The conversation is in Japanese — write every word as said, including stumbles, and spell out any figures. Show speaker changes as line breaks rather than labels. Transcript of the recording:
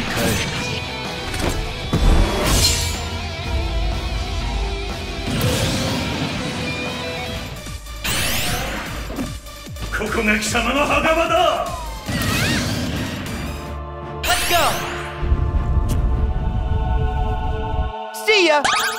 ここが貴様の墓場だ。
Let's go! See ya!